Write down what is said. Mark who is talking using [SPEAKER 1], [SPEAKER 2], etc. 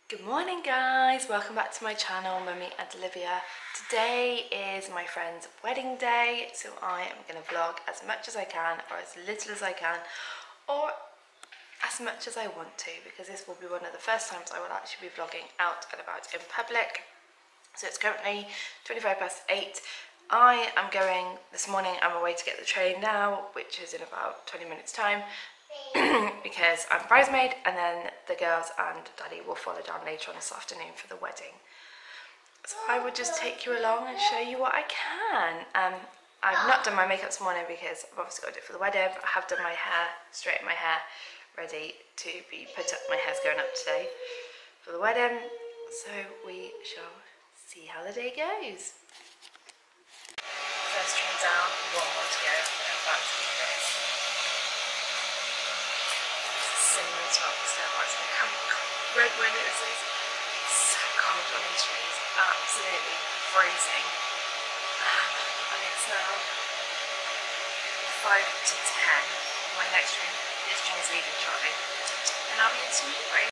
[SPEAKER 1] Good morning guys, welcome back to my channel, Mummy and Olivia. Today is my friend's wedding day, so I am going to vlog as much as I can, or as little as I can, or as much as I want to, because this will be one of the first times I will actually be vlogging out and about in public. So it's currently 8:25. I am going, this morning I'm away to get the train now, which is in about 20 minutes time. Because I'm bridesmaid, and then the girls and Daddy will follow down later on this afternoon for the wedding. So I will just take you along and show you what I can. I've not done my makeup this morning because I've obviously got to do it for the wedding, but I have done my hair, straightened my hair, ready to be put up. My hair's going up today for the wedding, so we shall see how the day goes. First train down, one more to go, and back to the place. Cinnamon top stairwells. Look how red windows is. So cold on these trees, absolutely freezing. And it's now 5 to 10. My next train, this train is leaving shortly, and I'll be in tomorrow.